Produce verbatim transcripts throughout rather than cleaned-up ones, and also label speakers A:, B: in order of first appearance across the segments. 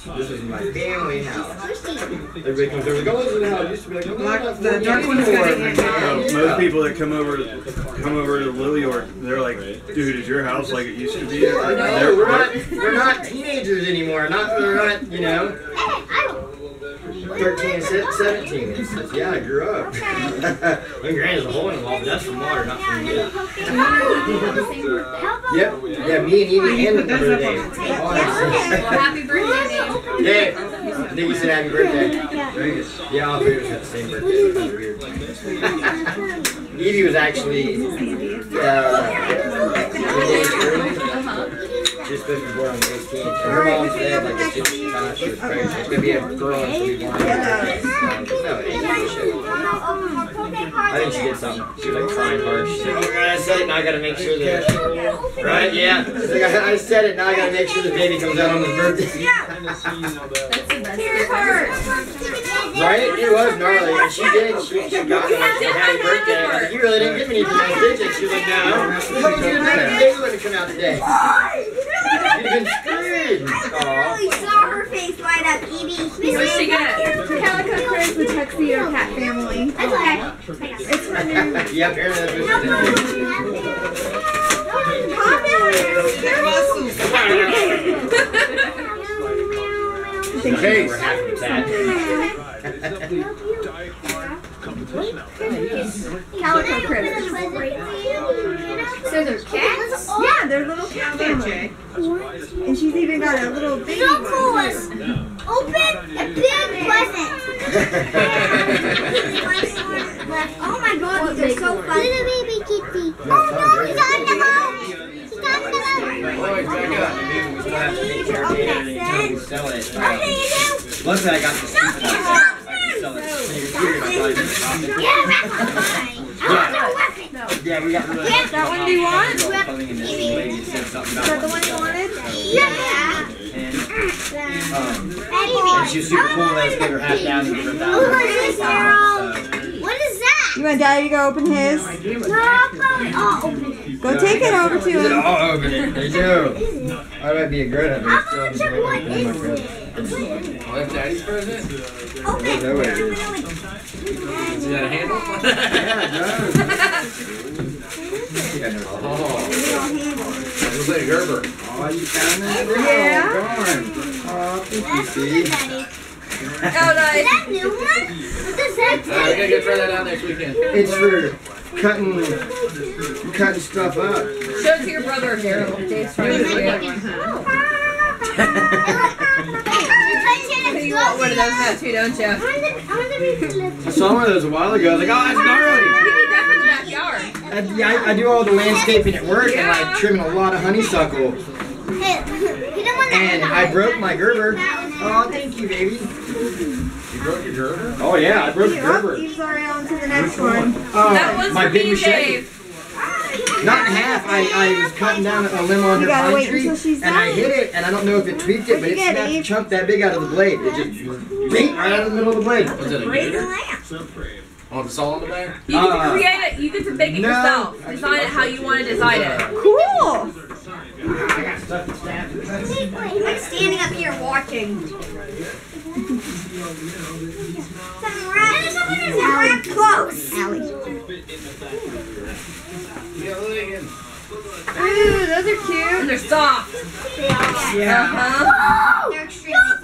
A: This is my family house. Everybody comes over, go into the house. Used to be like, oh,
B: Black,
A: that's
B: the dark one is going to
C: So most people that come over come over to Little York, they're like, dude, is your house like it used to be?
A: No, we're not, we're not teenagers anymore. Not, we're not, you know, thirteen, seventeen. It's just, yeah, I grew up. My granny's a hole in the wall, but that's from water, not from you. Yep. Yeah, me and Evie and the birthday.
D: Happy birthday, Dave.
A: Yeah. I think you said happy birthday. Yeah, all three of us had the same birthday. That was weird. Evie was actually uh, just supposed to be born on the eighteenth. And her mom said like it's just time she was pregnant. It's gonna be a girl and she'll be born on the eighteenth. No, eighteenth. I think she did something. She was like crying hard. She's like, oh God, I said it, now I gotta make sure that. Right? Yeah. She's like, I, I said it, now I gotta make sure the baby comes out on his birthday. Right? It was gnarly. And she did. She, she got me like, happy birthday. I was like, you really didn't give me anything else, did you? She was like, no. What would you do if the baby wouldn't come out today? You'd have been screwed.
E: I really saw her face light up, Evie.
D: What's she gonna?
F: Calico Crib's the tuxedo cat family.
E: Okay.
F: It's her new.
A: Yeah, apparently that's what she did.
C: Hey.
A: We're happy with that.
F: Calico Cribs. So they're cats? Yeah, they're little cat family. And she's even got a little baby
E: So
F: one.
E: cool. Open a big present. Oh my God, these are so fun. Little baby kitty. Oh no, he's on the boat. He's on the boat.
A: Oh, it's back up. We still have to take care of it until we sell it.
E: What can you do?
A: Luckily, I got the stupid house. I can sell it. So you're curious, I thought you were talking.
E: Yeah,
A: Yeah, we got rid of
F: That one do you want?
A: Is
F: Is that the one you wanted?
E: yeah.
A: And, um, and she was super cool. Let us give her half down and give her a thousand.
E: What is that?
F: You want Daddy to go open his?
E: No, I'll probably I'll open it.
F: Go take it over to
A: Is it
F: him.
A: all open it? They do. I might be a grown up, but
E: I'm
A: still
E: gonna check what is it.
A: Oh, that's Daddy's present?
E: Open it.
A: No way.
E: Open it.
A: Is that a handle? Yeah, it does. Oh. Looks like a Gerber. Oh, you found that?
F: Yeah.
A: Oh, darn. Oh, thank you, Steve.
D: Oh,
E: Is
D: nice.
E: that new one? What does that
A: Uh, we gotta go try that out next weekend. It's for cutting, cutting stuff up.
D: Show it to your brother, Darrell. Dave's trying to do it. You want one of those now too, don't you?
E: I
A: saw one of those a while ago. I was like, oh, that's gnarly.
D: You need that for the backyard.
A: I, yeah, I, I do all the landscaping at work and like trimming a lot of honeysuckle. And I broke my Gerber. Oh, thank you, baby. You broke your Gerber? Oh yeah, I broke the Gerber.
F: He's already on to the next one.
A: Uh,
D: That one's
A: my
D: for
A: big
D: you,
A: machete.
D: Dave.
A: Not in half. I, I was cutting down a limb on
F: You
A: her
F: gotta
A: pine
F: wait
A: tree,
F: until she's
A: and I
F: done.
A: hit it, and I don't know if it tweaked it, but
F: What'd
A: it
F: you get,
A: snapped a
F: Eve?
A: chunk that big out of the blade. It just bing right out of the middle of the blade.
E: Was it a gator?
A: Oh, the saw on the back?
D: You get to
A: Uh,
D: create it. You get to make it
A: no.
D: yourself. Design it how you want to design it.
F: Cool.
A: I got stuff to stab.
E: I'm standing up here watching. Allie, close. Allie.
F: Ooh, those are
D: And
F: cute.
D: they're soft.
A: Yeah.
D: Uh-huh.
E: They're extremely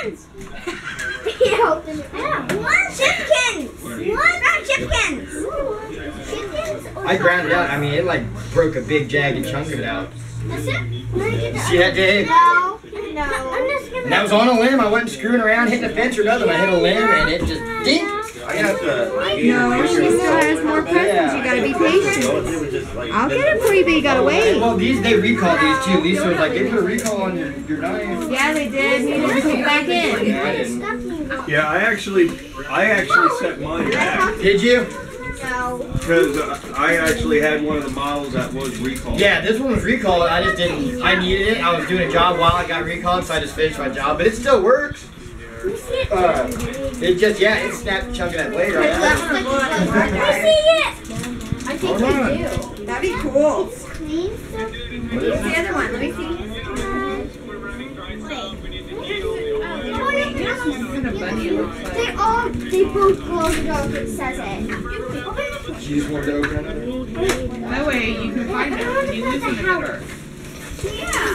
E: soft. What? Chipkins. What? Not chipkins. Chipkins.
A: I ground it out. I mean, it like broke a big jagged chunk of it out.
E: That's it?
A: See that, Dave?
E: No. No. I'm just gonna.
A: And that was on a limb. I wasn't screwing around, hitting a fence or nothing. I hit a limb and it just dink. I got the.
F: No, she still has more presents. You gotta be patient. I'll get it for you, but you gotta wait.
A: Well, these they recalled these too. Lisa was like, they put a recall on your your knife.
F: Yeah, they did. You need to put it back in.
A: Yeah, I didn't.
C: Yeah, I actually, I actually set mine back
A: Did you?
E: No.
C: because uh, I actually had one of the models that was recalled.
A: Yeah, this one was recalled. I just didn't. I needed it. I was doing a job while I got recalled, so I just finished my job. But it still works. Uh, it just yeah, it snapped a chunk of that blade right out.
E: Let me see it.
F: I think they do. That'd be cool.
E: Clean stuff.
F: Where's the other one? Let me see.
E: Wait.
D: kind of bunny it looks like.
E: They all, they both close the door if it says it.
A: She just wanted to open another.
B: That way you can find it when you lose in the dark.
E: Yeah.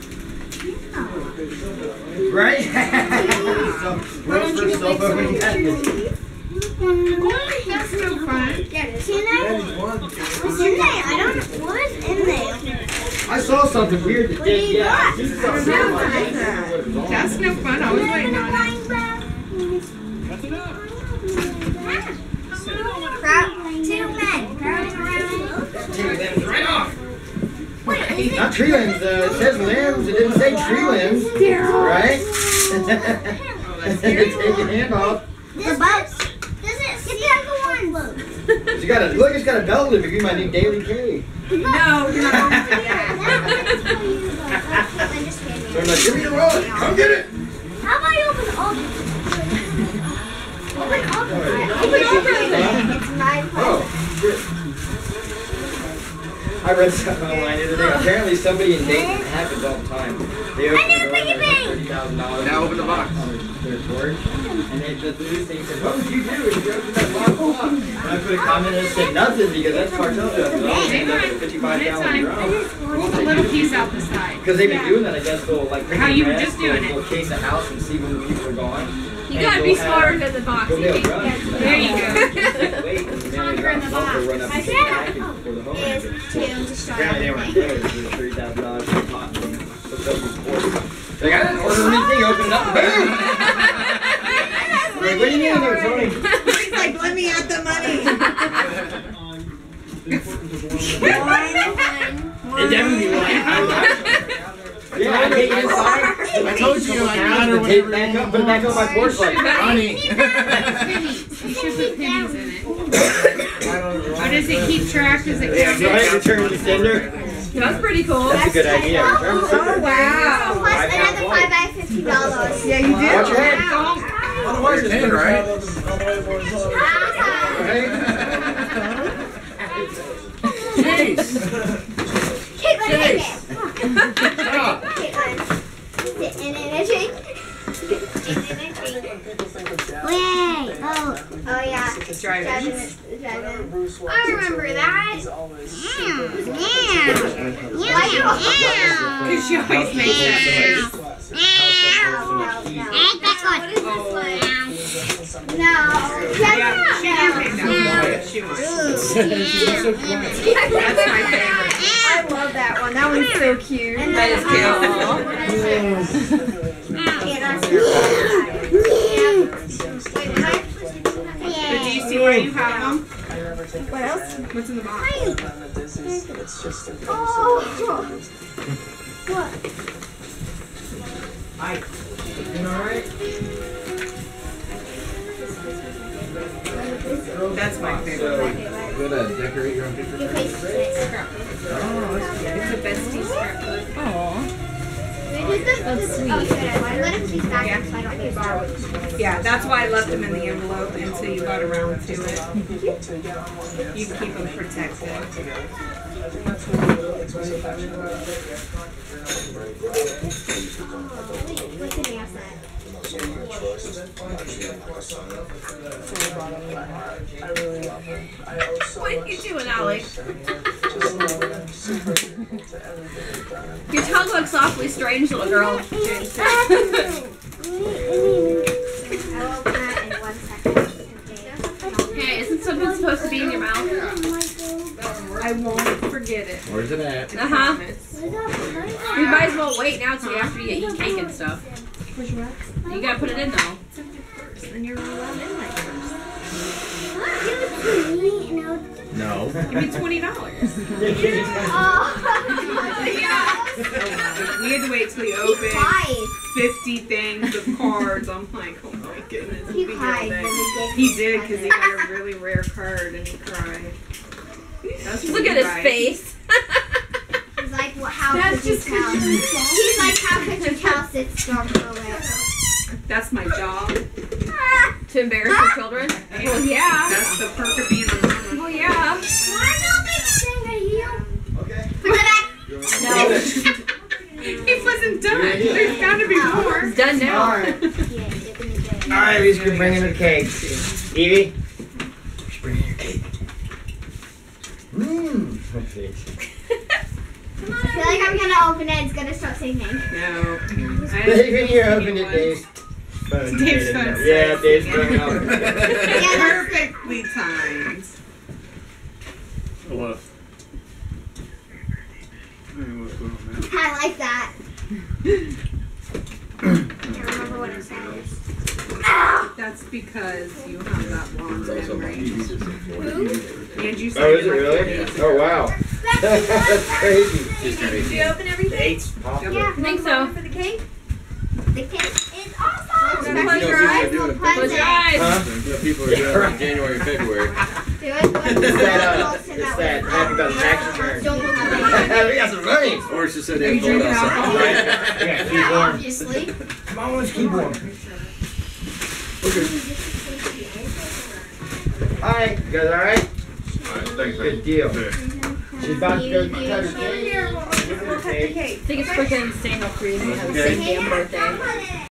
A: Right? So, world's first self-opening cabinet.
B: That's no fun.
E: Tina? What's in there? I don't know. What is in there?
A: I saw something weird that did, yeah. I see something weird like that.
B: That's no fun. I was waiting on it.
E: Crowd, two men. Crowding around.
A: Two limbs right off.
E: Wait, is it?
A: Not tree limbs, uh, it says limbs, it didn't say tree limbs. Right? Take your hand off.
E: This boat. Does it get the other one?
A: You got a, look, it's got a belt loop if you might need daily K.
D: No, you're not going to do that.
A: So I'm like, give me the wallet, come get it.
E: How about you open all the Open all the
A: Open all
E: It's my
A: Oh,
E: place.
A: good. I read something online the other day. Apparently somebody in Dayton, it happens all the time. They open the door and there's like thirty thousand dollars. Now open the box. On their porch. And they, the news thing said, what would you do if you opened that box? And I put a comment and it said nothing because that's cartel stuff. They'll end up with fifty-five gallon drums.
B: Pull the little piece out the side.
A: Because they've been doing that, I guess they'll like
B: How you were just doing
A: they'll,
B: it.
A: they'll case the house and see when the people are gone.
D: You gotta be smarter than the box.
A: They'll nail drums.
B: There you go.
A: Wait, and then they got they'll run up and take the package before the home
E: Is
A: enters.
E: to destroy
A: Apparently they weren't
E: everything.
A: there. It was thirty thousand dollars for a pot and hooked up these ports. Like, I didn't order anything, open it up, boom! Like, what do you mean there, Tony?
F: He's like, let me out the money.
A: It definitely was. Yeah, I take it inside. I told you, I got her tape back up, put it back on my porch like, honey.
B: You should put pennies in it. Or does it keep track? Does it
A: Yeah,
B: count?
A: right, return to the sender.
D: That's pretty cool.
A: That's a good idea. Return to the sender.
F: Oh, wow.
E: Plus another five by fifty dollars.
F: Yeah, you do.
A: Watch your head.
C: Otherwise, it's ten, right?
E: Caitlin, take it. Caitlin, sit in it and drink. Wait. Oh, oh yeah.
B: Drive it.
E: Driving it. Driving. I remember that. Yeah. Yeah. Yeah.
B: Because she always makes that face.
E: No. Yeah,
B: Yeah, she can make that one. She wants. That's my favorite.
F: I love that one. That one's so cute.
D: That is cute.
B: But do you see where you have them?
F: What else?
B: What's in the box?
E: Oh. What?
A: Hi. You alright?
B: That's my
A: So,
B: favorite.
A: go to decorate your own picture.
E: Your face is nice.
B: It's a bestie scrapbook.
E: That's sweet. Oh, good. I'm gonna keep back up so I don't get borrowed.
B: Yeah, that's why I left them in the envelope until you got around to it. You keep them protected.
E: What's in the outside?
D: What are you doing, Alex? Your tongue looks awfully strange, little girl.
E: I will open that in one second.
D: Hey, isn't something supposed to be in your mouth?
B: I won't forget it.
A: Where's it at?
D: Uh huh. We might as well wait now till after you eat cake and stuff. You gotta put it in though.
B: And you're allowed in like first.
A: No.
B: Give me twenty dollars.
E: Oh.
B: We had to wait till he opened fifty things of cards. I'm like, oh my goodness.
E: He
B: Be
E: cried
B: real
E: when
B: bad.
E: we gave
B: He
E: him
B: did
E: the
B: because he
E: present.
B: got a really rare card and he cried. That's
D: Look at his face.
E: He's like, well, how
B: That's
E: could you
B: just
E: tell? He's like, how could you tell six storm away?
B: That's my job.
D: To embarrass your children? Well, yeah.
B: That's the perk of being a mama.
D: Well, yeah.
A: Okay.
D: No.
B: He wasn't done. There's got to be more.
D: It's done now.
A: Alright. Alright, Evee's gonna bring in the cake. Evie? She's bringing your cake. Mmm.
E: I feel like I'm gonna open it. It's gonna start singing.
B: No.
A: Even you opened it, Dave.
B: Dave's phone.
A: Yeah, Dave's phone.
B: Perfectly timed.
C: Left.
E: I like that. Can't remember what it says.
B: That's because you have that long memory. And you said
A: Oh, is it really? Oh, wow. That's crazy.
F: Did you open everything?
A: Eight's popping.
E: Yeah.
D: I think so.
F: For the cake?
E: The cake is awesome.
F: Close your eyes.
D: Close your eyes.
A: Huh?
G: People are doing it in January, February.
E: Do it.
A: It's that, uh, it's that happy about the tax return.
E: Don't look at
A: We got some money.
G: Or it's just so
B: Are
G: damn
B: you
G: cold
B: drinking
G: outside.
B: alcohol?
A: Right? Yeah, keep warm.
E: obviously.
A: Come on, let's keep warm. Alright, you guys alright?
C: Alright, thanks,
A: Good
C: man.
A: deal.
C: Okay.
A: She's about to go cut her cake.
F: Here, we'll, we'll cut the cake.
D: I think it's freaking insane how creative we have the same damn birthday.